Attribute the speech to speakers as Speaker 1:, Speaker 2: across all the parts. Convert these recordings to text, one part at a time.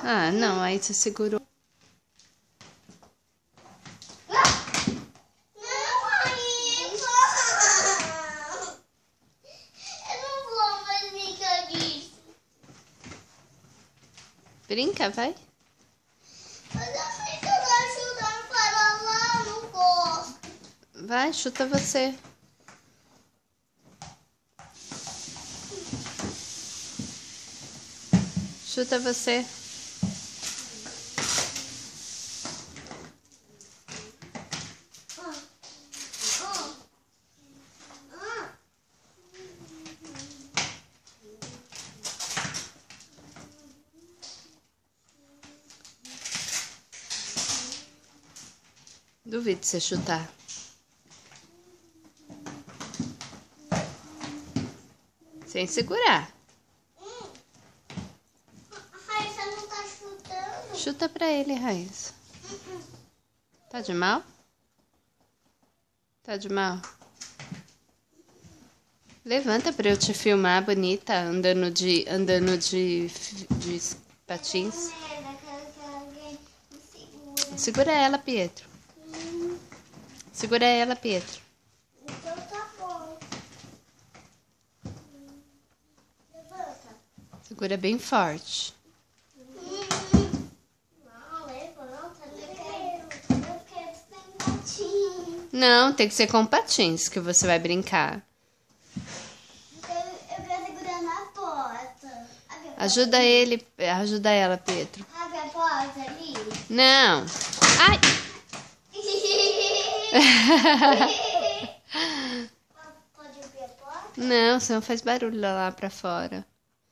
Speaker 1: Ah, não, aí você segurou. Brinca, vai.
Speaker 2: Mas eu sei que eu vou chutar para lá, não gosto.
Speaker 1: Vai, chuta você. Chuta você. Duvido você chutar. Sem segurar.
Speaker 2: Raíssa não tá chutando.
Speaker 1: Chuta pra ele, Raíssa. Tá de mal? Tá de mal? Levanta pra eu te filmar, bonita, andando de patins. Segura ela, Pietro. Segura ela, Pietro.
Speaker 2: Então tá bom. Levanta.
Speaker 1: Segura bem forte.
Speaker 2: Não, levanta. Eu quero sem patinho.
Speaker 1: Não, tem que ser com patins que você vai brincar.
Speaker 2: Eu quero segurar na porta.
Speaker 1: Ajuda ele, ajuda ela, Pietro.
Speaker 2: Abre a porta ali.
Speaker 1: Não. Ai!
Speaker 2: Pode abrir a porta?
Speaker 1: Não, você não faz barulho lá pra fora.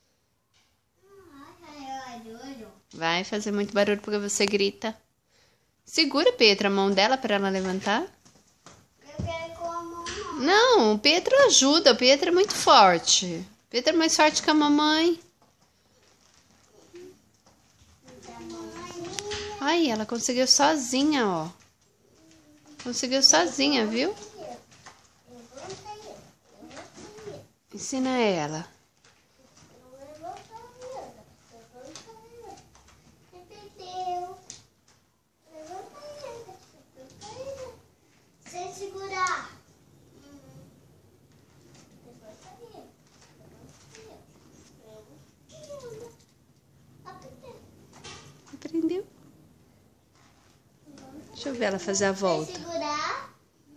Speaker 2: Ai, doido.
Speaker 1: Vai fazer muito barulho porque você grita. Segura, Pietro, a mão dela pra ela levantar.
Speaker 2: Eu quero com a mão.
Speaker 1: Não, o Pietro ajuda. O Pietro é muito forte. O Pietro é mais forte que a mamãe. Ai, ela conseguiu sozinha, ó. Conseguiu sozinha, viu? Ensina ela.
Speaker 2: Sem segurar.
Speaker 1: Aprendeu? Deixa eu ver ela fazer a volta.
Speaker 2: Sem segurar.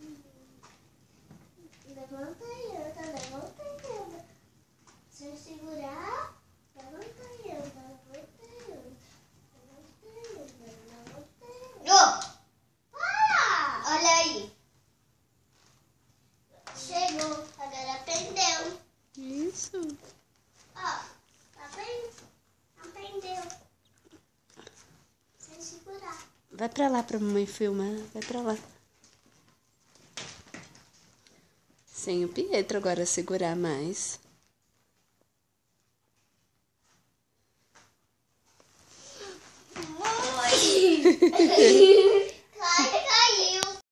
Speaker 2: Levanta e anda, levanta e anda. Sem segurar. Levanta e anda, levanta e anda. Levanta e anda, levanta e anda. Para! Olha aí. Chegou, agora aprendeu.
Speaker 1: Isso.
Speaker 2: Ó, tá vendo? Aprendeu. Sem segurar.
Speaker 1: Vai pra lá pra mamãe filmar. Vai pra lá. Sem o Pietro agora segurar mais.
Speaker 2: Oi!